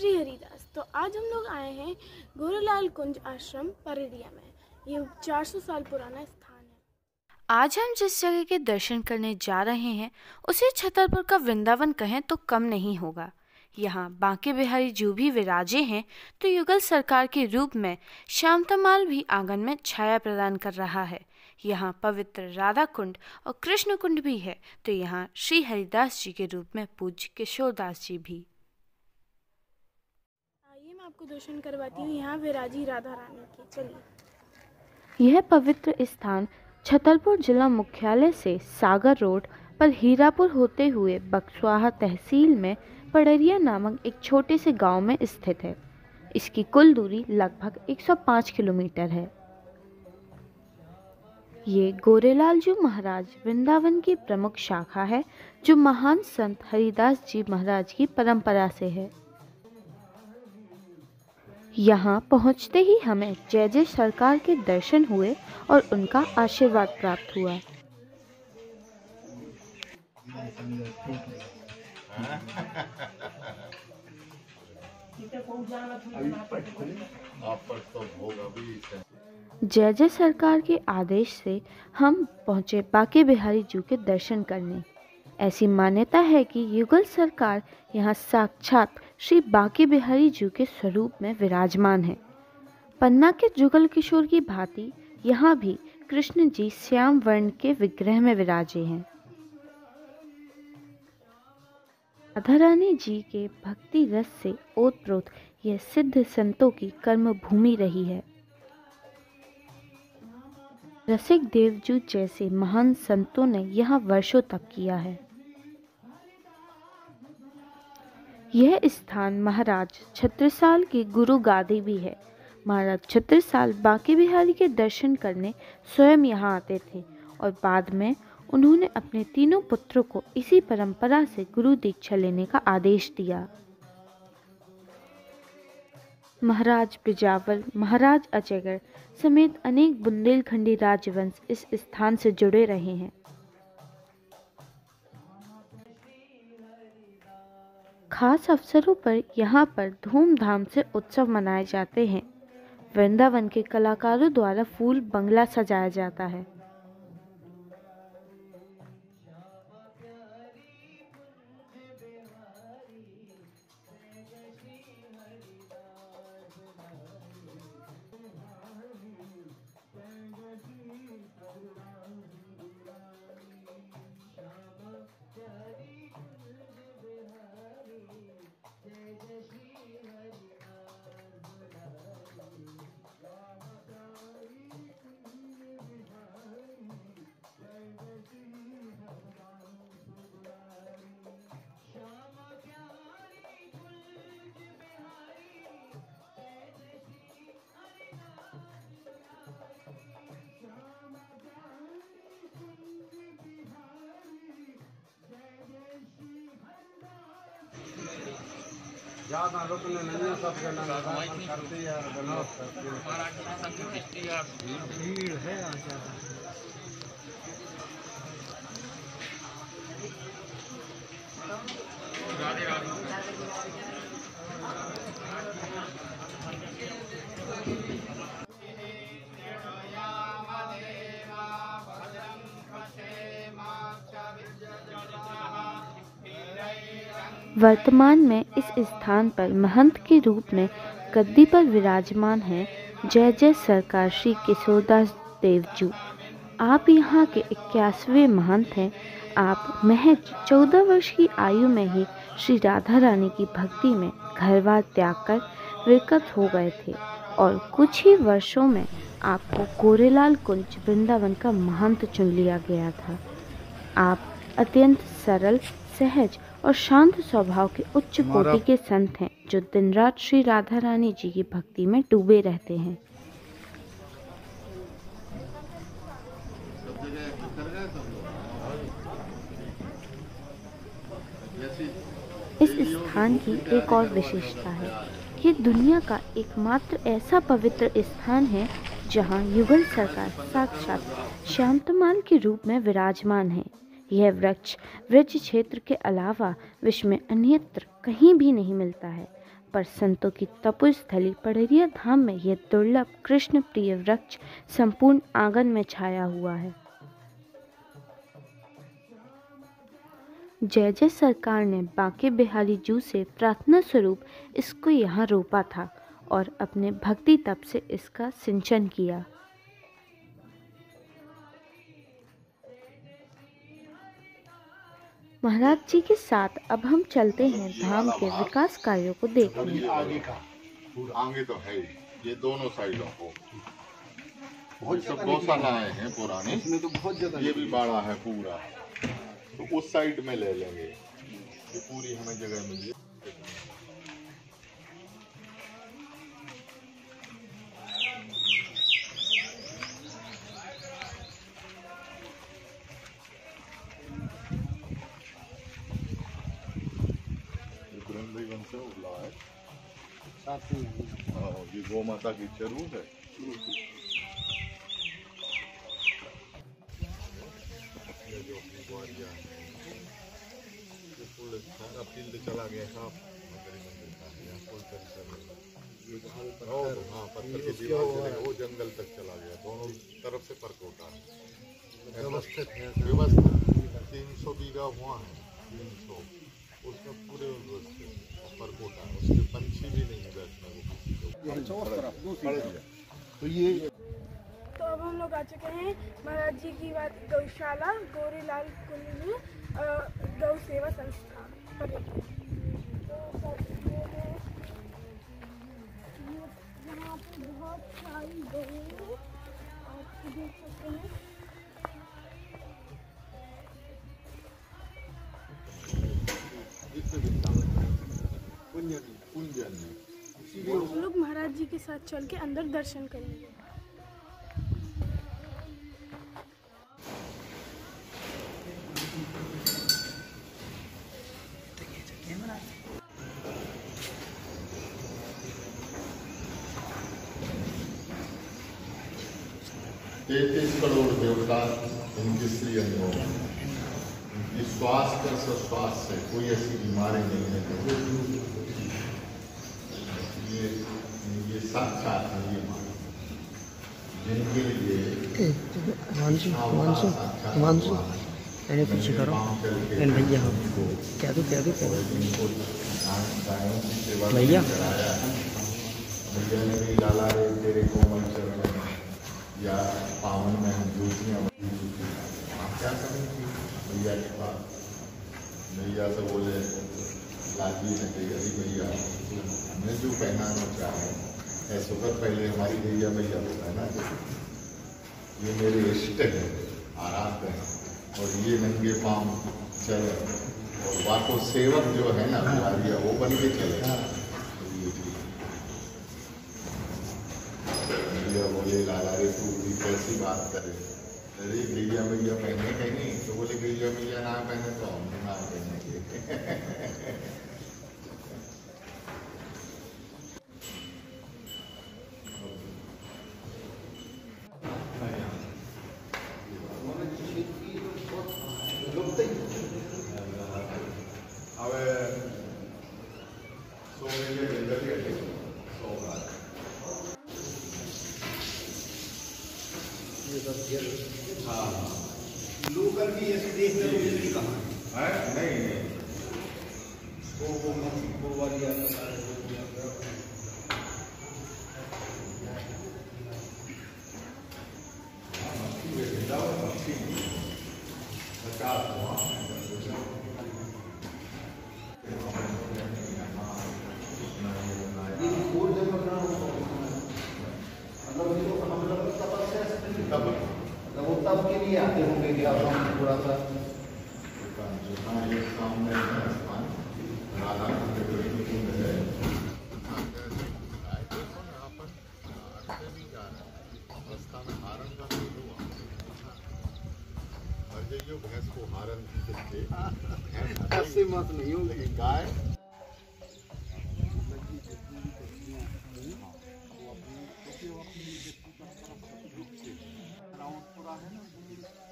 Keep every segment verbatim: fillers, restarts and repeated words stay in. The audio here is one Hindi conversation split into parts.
श्री हरिदास। तो आज हम लोग आए हैं गोरेलाल कुंज आश्रम परडिया में। ये चार सौ साल पुराना स्थान है। आज हम जिस जगह के दर्शन करने जा रहे हैं उसे छतरपुर का वृंदावन कहें तो कम नहीं होगा। यहाँ बांके बिहारी जो भी विराजे हैं तो युगल सरकार के रूप में श्यामतमाल भी आंगन में छाया प्रदान कर रहा है। यहाँ पवित्र राधा कुंड और कृष्ण कुंड भी है, तो यहाँ श्री हरिदास जी के रूप में पूज्य किशोरदास जी भी। आइए मैं आपको दर्शन करवाती हूँ यहाँ विराजी राधा रानी की। चलिए। यह पवित्र स्थान छतरपुर जिला मुख्यालय से सागर रोड पर हीरापुर होते हुए बक्सवाहा तहसील में पडरिया नामक एक छोटे से गांव में स्थित है। इसकी कुल दूरी लगभग एक सौ पाँच किलोमीटर है। ये गोरेलाल जी महाराज वृंदावन की प्रमुख शाखा है, जो महान संत हरिदास जी महाराज की परंपरा से है। यहाँ पहुँचते ही हमें जय जय सरकार के दर्शन हुए और उनका आशीर्वाद प्राप्त हुआ। जय जय सरकार के आदेश से हम पहुँचे बांके बिहारी जी के दर्शन करने। ऐसी मान्यता है कि युगल सरकार यहाँ साक्षात श्री बांके बिहारी जी के स्वरूप में विराजमान है। पन्ना के जुगल किशोर की भांति यहाँ भी कृष्ण जी श्याम वर्ण के विग्रह में विराजे हैं। राधा रानी जी के भक्ति रस से ओतप्रोत यह सिद्ध संतों की कर्म भूमि रही है। रसिक देवजू जैसे महान संतों ने यहाँ वर्षों तक किया है। यह स्थान महाराज छत्रसाल की गुरु गादी भी है। महाराज छत्रसाल बांके बिहारी के दर्शन करने स्वयं यहाँ आते थे और बाद में उन्होंने अपने तीनों पुत्रों को इसी परंपरा से गुरु दीक्षा लेने का आदेश दिया। महाराज बिजावर, महाराज अजयगढ़ समेत अनेक बुंदेलखंडी राजवंश इस स्थान से जुड़े रहे हैं। खास अवसरों पर यहाँ पर धूमधाम से उत्सव मनाए जाते हैं। वृंदावन के कलाकारों द्वारा फूल बंगला सजाया जाता है। ज्यादा लोग ने नहीं सब जना करते यार बनाओ करते भीड़ है ज्यादा। राधे राधे। वर्तमान में इस स्थान पर महंत के रूप में गद्दी पर विराजमान हैं जय जय सरकार श्री किशोरदास देवजू। आप यहाँ के इक्यासवें महंत हैं। आप महज चौदह वर्ष की आयु में ही श्री राधा रानी की भक्ति में घरबार त्याग कर विरक्त हो गए थे और कुछ ही वर्षों में आपको गोरेलाल कुंज वृंदावन का महंत चुन लिया गया था। आप अत्यंत सरल, सहज और शांत स्वभाव के उच्च कोटि के संत हैं, जो दिन रात श्री राधा रानी जी की भक्ति में डूबे रहते हैं। इस स्थान की एक और विशेषता है। ये दुनिया का एकमात्र ऐसा पवित्र स्थान है जहाँ युगल सरकार साक्षात श्यामतमाल के रूप में विराजमान है। यह वृक्ष ब्रज क्षेत्र के अलावा विश्व में अन्यत्र कहीं भी नहीं मिलता है। पर संतों की तपोस्थली पड़रिया धाम में यह दुर्लभ कृष्ण प्रिय वृक्ष संपूर्ण आंगन में छाया हुआ है। जय जय सरकार ने बांके बिहारी जू से प्रार्थना स्वरूप इसको यहाँ रोपा था और अपने भक्ति तप से इसका सिंचन किया। महाराज जी के साथ अब हम चलते हैं धाम के विकास कार्यों को देखने। आगे का आगे तो है ये दोनों साइडों को बहुत सब गौशालाएं हैं पुरानी, इसमें तो बहुत जगह, ये भी बड़ा है पूरा, तो उस साइड में ले लेंगे, ये पूरी हमें जगह मिली। से उगला है साथ में, ये गौ माता की चरू है। ये जो अपनी ग्वारिया है, ये फुल सारा फील्ड चला गया साफ मंदिर का, यहाँ फुल परिसर है। हाँ, पत्थर की दीवार से वो जंगल तक चला गया, दोनों तरफ से परकोटा है व्यवस्थित है। व्यवस्था तीन सौ बीघा हुआ है, तीन सौ उसमें पूरे परकोटा, उसके पंछी भी नहीं बैठने को। तो ये तो अब हम लोग आ चुके हैं महाराज जी की बात गौशाला गोरीलाल कुंज गौ सेवा संस्थान पर। यहाँ पे बहुत सारी गौ हैं, आप देख सकते हैं। हम लोग महाराज जी के साथ चल के अंदर दर्शन करेंगे। तैतीस करोड़ देवता इनके श्री अंगों में, इनकी श्वास कर श्वास से कोई ऐसी बीमारी नहीं है। ये ये साक्षात है, ये जिनके लिए मानसू मानसू मानसू मैंने कुछ करो मैंने भैया हम क्या दो क्या दो क्या भैया भैया ने भी डाला रे तेरे कोमल चरण या पावन में हम दूसरियाँ आप क्या करेंगे भैया के पास। भैया से बोले लाजी ने कही अरे भैया हमें जो पहनाना चाहे ऐसा कर, पहले हमारी भैया भैया को पहना दे, ये मेरे इष्ट है, आराध्य है, और ये नंगे पाँव चले और वाको सेवक जो है ना भैया वो बन के चले। भैया बोले लाला रे तू भी कैसी बात करे, अरे भैया भैया पहने कहीं, तो बोले भैया भैया ना पहने तो हम ना पहनेंगे। लोकल भी ऐसे देखने को मिलती कहाँ है? नहीं नहीं वो वो वो वाली वो तब के लिए आते होंगे कि आप थोड़ा सा सामने राधा भैंस को हारन ऐसे मत नहीं हो, लेकिन गाय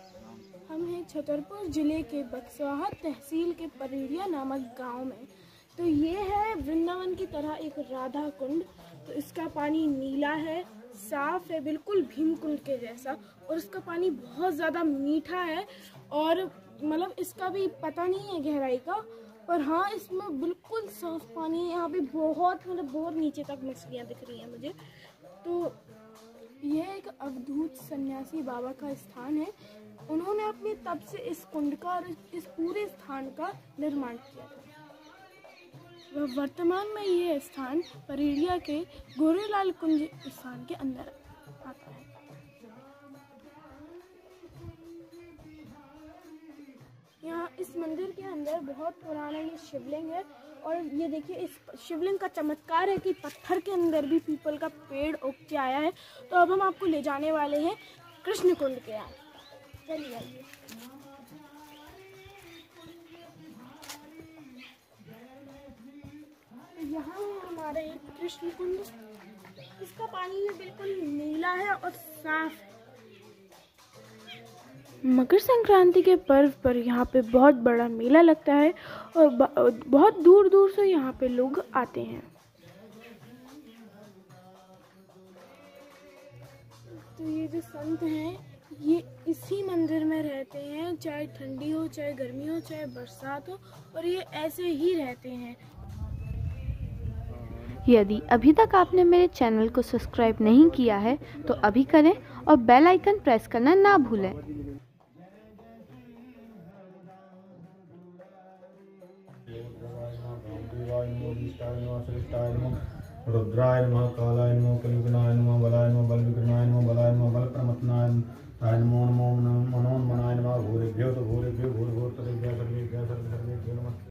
हम हैं छतरपुर जिले के बक्सवाहा तहसील के परेड़िया नामक गांव में। तो ये है वृंदावन की तरह एक राधा कुंड। तो इसका पानी नीला है, साफ है, बिल्कुल भीम कुंड के जैसा, और इसका पानी बहुत ज़्यादा मीठा है। और मतलब इसका भी पता नहीं है गहराई का, पर हाँ इसमें बिल्कुल साफ पानी है। यहाँ पे बहुत मतलब बहुत नीचे तक मछलियाँ दिख रही हैं मुझे। तो यह एक अवधूत सन्यासी बाबा का स्थान है। उन्होंने अपने तप से इस कुंड का और इस पूरे स्थान का निर्माण किया था। वह वर्तमान में यह स्थान परेड़िया के गोरेलाल कुंज स्थान के अंदर आता है। यहाँ इस मंदिर के अंदर बहुत पुराना ये शिवलिंग है, और ये देखिए इस शिवलिंग का चमत्कार है कि पत्थर के अंदर भी पीपल का पेड़ उग के आया है। तो अब हम आपको ले जाने वाले हैं कृष्ण कुंड के यहाँ। चलिए आइए। यहाँ है हमारा एक कृष्ण कुंड। इसका पानी भी बिल्कुल नीला है और साफ है। मकर संक्रांति के पर्व पर यहाँ पे बहुत बड़ा मेला लगता है और बहुत दूर दूर से यहाँ पे लोग आते हैं। तो ये जो संत हैं ये इसी मंदिर में रहते हैं, चाहे ठंडी हो, चाहे गर्मी हो, चाहे बरसात हो, और ये ऐसे ही रहते हैं। यदि अभी तक आपने मेरे चैनल को सब्सक्राइब नहीं किया है तो अभी करें और बेल आइकन प्रेस करना ना भूलें। रुद्राय नमः, कालाय नमः, कलियुगनाय नमः, बलाय नमः, बलविक्रमाय नमः, बलाय नमः, बलप्रमथनाय नमः, नमो मनोन्मनाय नमः, भूरेभ्यो तो भूरेभ्यो भूर्भुवः सर्वेभ्यः सर्वेभ्यः सर्वे सर्वेभ्यो नमः।